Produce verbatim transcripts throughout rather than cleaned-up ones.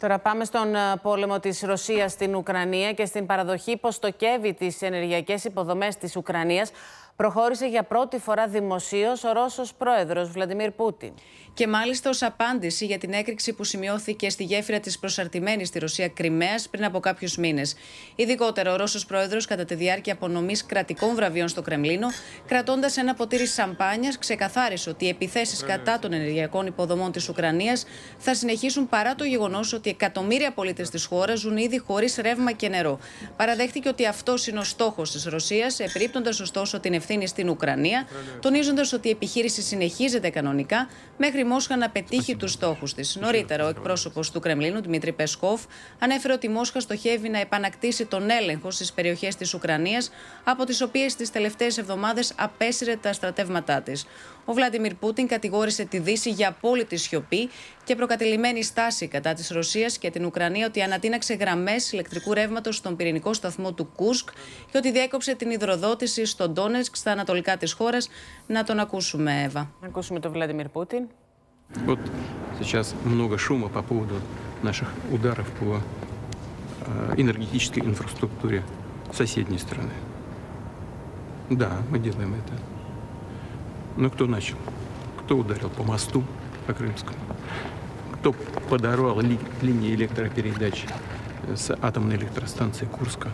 Τώρα πάμε στον πόλεμο της Ρωσίας στην Ουκρανία και στην παραδοχή πως στοκεύει τις ενεργειακές υποδομές της Ουκρανίας. Προχώρησε για πρώτη φορά δημοσίως ο Ρώσος πρόεδρος Βλαντιμίρ Πούτιν. Και μάλιστα ως απάντηση για την έκρηξη που σημειώθηκε στη γέφυρα της προσαρτημένης στη Ρωσία Κριμαίας πριν από κάποιους μήνες. Ειδικότερα, ο Ρώσος πρόεδρος, κατά τη διάρκεια απονομής κρατικών βραβείων στο Κρεμλίνο, κρατώντας ένα ποτήρι σαμπάνιας, ξεκαθάρισε ότι οι επιθέσεις κατά των ενεργειακών υποδομών της Ουκρανίας θα συνεχίσουν παρά το γεγονός ότι εκατομμύρια πολίτες της χώρας ζουν ήδη χωρίς ρεύμα και νερό. Παραδέχτηκε ότι αυτός είναι ο στόχος της Ρωσίας, επερίπτοντας ωστόσο την ευθύνη στην Ουκρανία, τονίζοντας ότι η επιχείρηση συνεχίζεται κανονικά μέχρι η Μόσχα να πετύχει τους στόχους της. Νωρίτερα, ο εκπρόσωπος του Κρεμλίνου, Δημήτρη Πεσκόφ, ανέφερε ότι η Μόσχα στοχεύει να επανακτήσει τον έλεγχο στις περιοχές της Ουκρανίας, από τις οποίες τις τελευταίες εβδομάδες απέσυρε τα στρατεύματά της. Ο Βλαντιμίρ Πούτιν κατηγόρησε τη Δύση για απόλυτη σιωπή και προκατελημένη στάση κατά της Ρωσίας και την Ουκρανία, ότι ανατείναξε γραμμές ηλεκτρικού ρεύματος στον πυρηνικό σταθμό του Κούσκ και ότι διέκοψε την υδροδότηση στον Ντόνετσκ, στα ανατολικά της χώρας. Να τον ακούσουμε, Εύα. Να ακούσουμε τον Βλαντιμίρ Πούτιν. Вот сейчас много шума по поводу наших ударов по энергетической инфраструктуре соседней страны. Да, мы делаем это. Но кто начал? Кто ударил по мосту, по Крымскому? Кто подорвал ли, линии электропередач с атомной электростанции Курска?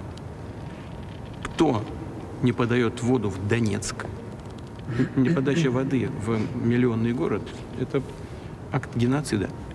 Кто не подает воду в Донецк? Неподача воды в миллионный город – это акт геноцида.